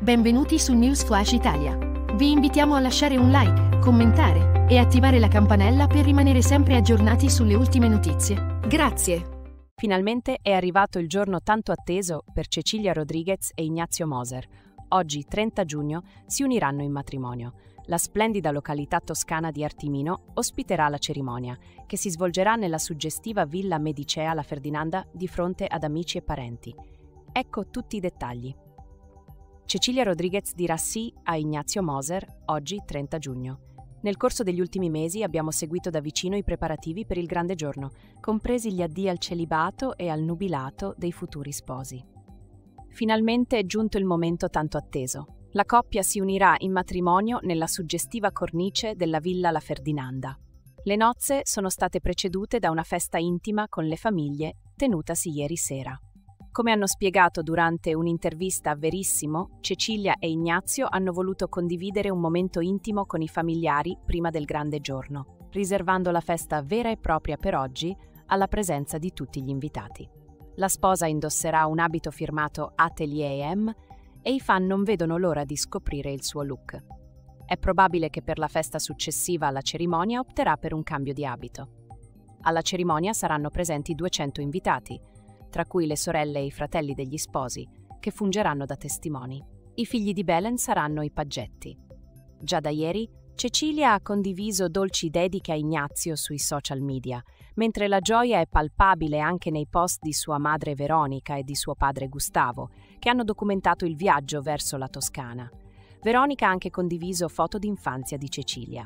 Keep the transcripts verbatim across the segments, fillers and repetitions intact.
Benvenuti su News Flash Italia. Vi invitiamo a lasciare un like, commentare e attivare la campanella per rimanere sempre aggiornati sulle ultime notizie. Grazie! Finalmente è arrivato il giorno tanto atteso per Cecilia Rodriguez e Ignazio Moser. Oggi, trenta giugno, si uniranno in matrimonio. La splendida località toscana di Artimino ospiterà la cerimonia, che si svolgerà nella suggestiva Villa Medicea La Ferdinanda di fronte ad amici e parenti. Ecco tutti i dettagli. Cecilia Rodriguez dirà sì a Ignazio Moser oggi, trenta giugno. Nel corso degli ultimi mesi abbiamo seguito da vicino i preparativi per il grande giorno, compresi gli addii al celibato e al nubilato dei futuri sposi. Finalmente è giunto il momento tanto atteso. La coppia si unirà in matrimonio nella suggestiva cornice della Villa La Ferdinanda. Le nozze sono state precedute da una festa intima con le famiglie tenutasi ieri sera. Come hanno spiegato durante un'intervista a Verissimo, Cecilia e Ignazio hanno voluto condividere un momento intimo con i familiari prima del grande giorno, riservando la festa vera e propria per oggi alla presenza di tutti gli invitati. La sposa indosserà un abito firmato Atelier M e i fan non vedono l'ora di scoprire il suo look. È probabile che per la festa successiva alla cerimonia opterà per un cambio di abito. Alla cerimonia saranno presenti duecento invitati, tra cui le sorelle e i fratelli degli sposi, che fungeranno da testimoni. I figli di Belen saranno i paggetti. Già da ieri, Cecilia ha condiviso dolci dediche a Ignazio sui social media, mentre la gioia è palpabile anche nei post di sua madre Veronica e di suo padre Gustavo, che hanno documentato il viaggio verso la Toscana. Veronica ha anche condiviso foto d'infanzia di Cecilia.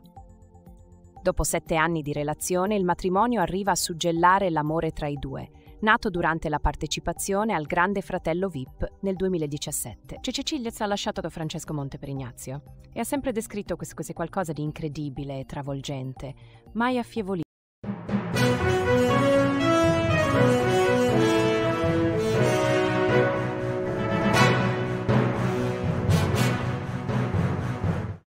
Dopo sette anni di relazione, il matrimonio arriva a suggellare l'amore tra i due, nato durante la partecipazione al Grande Fratello V I P nel duemiladiciassette. Cecilia si è lasciato da Francesco Monte per Ignazio e ha sempre descritto questo qualcosa di incredibile e travolgente, mai affievolito.